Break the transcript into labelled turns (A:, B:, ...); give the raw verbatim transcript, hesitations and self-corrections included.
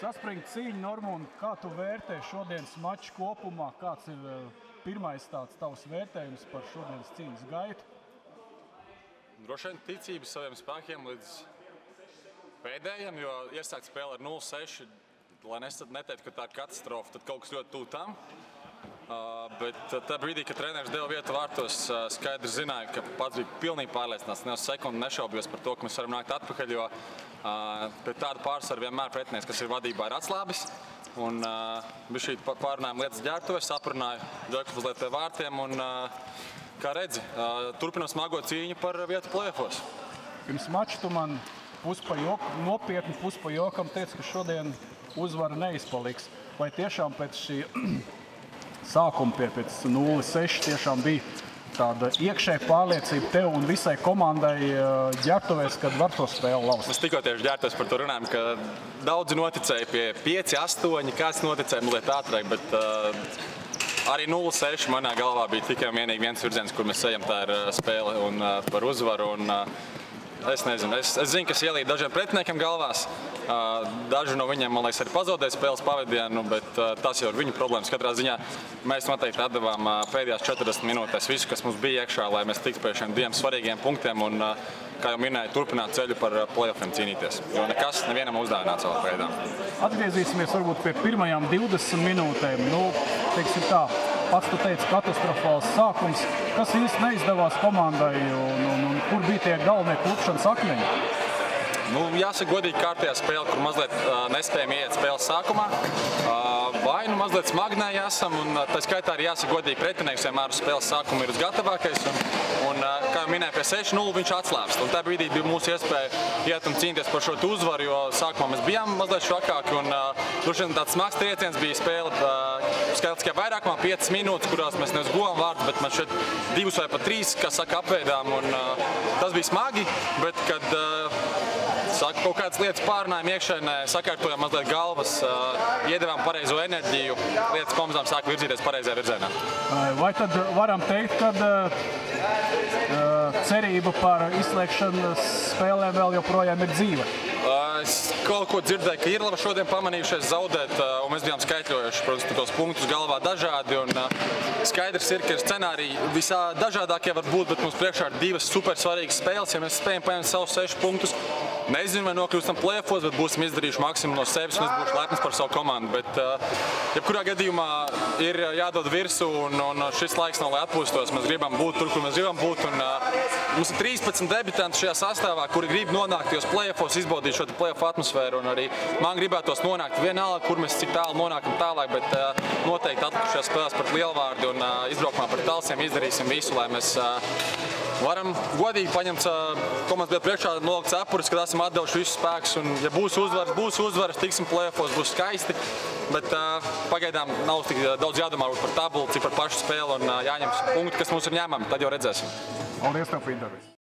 A: Saspringa cīņa, Normund, kā tu vērtē šodienas maču kopumā? Kāds ir pirmais tāds tavs vērtējums par šodienas cīņas gaitu?
B: Droši vien ticības saviem spēkiem līdz pēdējiem, jo iesākt spēle ar nulle seši, lai neteiktu, ka tā ir katastrofa, tad kaut kas ļoti tuvu tam. Uh, bet tā brīdī, kad treneris deva vietu vārtos, uh, skaidri zināja, ka pats bija pilnīgi pārliecināts. Ne uz sekundi nešaubījos par to, ka mēs varam nākt atpakaļ, jo uh, pret tādu pārsvaru vienmēr pretinieks, kas ir vadībā, ir atslābis. Un uh, bija šī pārunājuma lietas ģērbtuvē, saprunāju Džekus mazliet pie vārtiem un, uh, kā redzi, uh, turpinam smago cīņu par vietu play-offos.
A: Pirms mača tu man pus pa joku, nopietni pus pa jokam teici, ka šodien uzvara neizpaliks. Vai tiešām pēc šī sākuma pie pēc nulle seši tiešām bija tāda iekšēja pārliecība tev un visai komandai ģērbtuvēs, kad var to spēli laust?
B: Mēs tikko tieši ģērbtuvēs par to runājam, ka daudzi noticēja pie pieci astoņi, kāds noticēja mazliet ātrāk, bet uh, arī nulle seši manā galvā bija tikai un vienīgi viens virziens, kur mēs ejam, tā ir spēle un uh, par uzvaru. Un, uh, Es nezinu, es, es zinu, kas ielīd dažiem pretiniekiem galvās. Daži no viņiem, man liekas, arī pazaudēja spēles pavadienu, bet tas jau ir viņu problēmas. Katrā ziņā mēs noteikti atdevām pēdējās četrdesmit minūtēs visu, kas mums bija iekšā, lai mēs tiktu pie šiem diviem svarīgiem punktiem un, kā jau minēju, turpināt ceļu par play-offiem cīnīties. Jo nekas nevienam uzdāvināt savā veidā.
A: Atgriezīsimies varbūt pie pirmajām divdesmit minūtēm. Nu, teiksim tā, pats tu teici katastrofāls sākums. Kas īsti neizdevās komandai un, un, un kur bija tie galvenie klupšanas akmeņi?
B: Nu, jāsaka godīgi, kārtējā spēle, kur mazliet uh, nespējam ieiet spēles sākumā. Uh, vai nu mazliet smagnēji esam, un uh, tā skaitā arī jāsaka godīgi, pretinieks vienmēr uz spēles sākumu ir uz gatavākais. Un, un uh, kā jau minēju, pie seši nulle viņš atslābst. Un tā brīdī bija mūsu iespēja iet un cīnīties par šo uzvaru, jo sākumā mēs bijām mazliet švakāki. Un uh, droši vien tāds smags trieciens bija spēle uh, skaitliskajā vairākumā, piecas minūtes, kurās mēs nevis guvām vārdus, bet mēs šeit divus vai pat trīs, kā saka, apveidām. Un, uh, tas bija smagi, bet kad uh, Saka, kaut kādas lietas pārunājām iekšēnē, sakārtojām mazliet galvas, uh, iedevām pareizo enerģiju, lietas pamazām sāk virzīties pareizajā virzienā.
A: Vai tad varam teikt, ka uh, cerība par izslēgšanas spēlēm vēl joprojām ir dzīva?
B: Uh, es kaut ko dzirdēju, ka Irlava šodien pamanījušies zaudēt, uh, un mēs bijām skaitļojuši, protams, tos punktus galvā dažādi. Un, uh, skaidrs ir, ka scenāriji visā dažādākie var būt, bet mums priekšā ir divas super svarīgas spēles. Ja mēs spējam paņemt savus sešus punktus, nezinu, vai nokļūstam play-offos, bet būsim izdarījuši maksimumu no sevis un es būšu lepns par savu komandu. Bet, uh, jebkurā gadījumā ir jādod virsu un, un šis laiks nav, lai atpūstos. Mēs gribam būt tur, kur mēs gribam būt. Un, uh, mums ir trīspadsmit debitanti šajā sastāvā, kuri grib nonākt tajos play-offos, izbaudīt šo play-off atmosfēru. Un arī man gribētos nonākt vienalga, kur mēs cik tālu nonākam tālāk, bet uh, noteikti atlikušajās spēlēs pret Lielvārdi un uh, izbraukumā pret Talsiem izdarīsim visu, lai mēs uh, varam godīgi paņemt uh, komandas biedru priekšā, nolikt cepures, kad esam atdevuši visus spēkus. Un, ja būs uzvaras, būs uzvaras, tiksim play-offos, būs skaisti. Bet uh, pagaidām nav tik daudz jādomā par tabulu, cik par pašu spēli un uh, jāņem punkti, kas mums ir ņēmami. Tad jau redzēsim.
A: Paldies tev par interviju.